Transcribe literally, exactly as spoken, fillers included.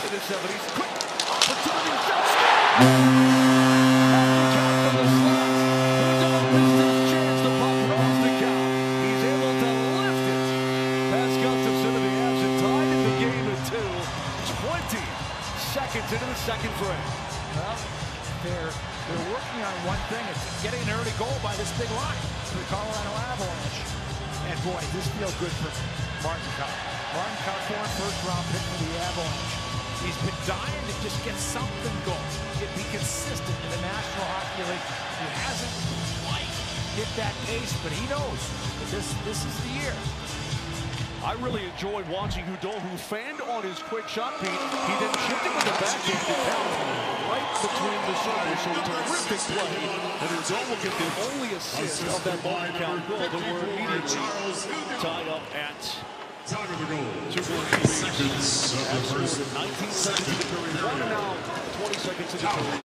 in the seventies. Quick opportunity. Shot score. twenty seconds into the second frame. Well, they're they're working on one thing. It's getting an early goal by this big line for the Colorado Avalanche. And boy, this feels good for Martin Kaut. Martin Kaut, foreign first round pick for the Avalanche. He's been dying to just get something going, get be consistent in the National Hockey League. He hasn't quite hit that pace, but he knows that this this is the year. I really enjoyed watching Hudon, who fanned on his quick shot beat. He then chipped it with the backhand right between the circles. So terrific play. And Hudon will get the only assist of that multi-count goal, but we're immediately tied up at two seconds. nineteen seconds in the period. One and out, twenty seconds in the period.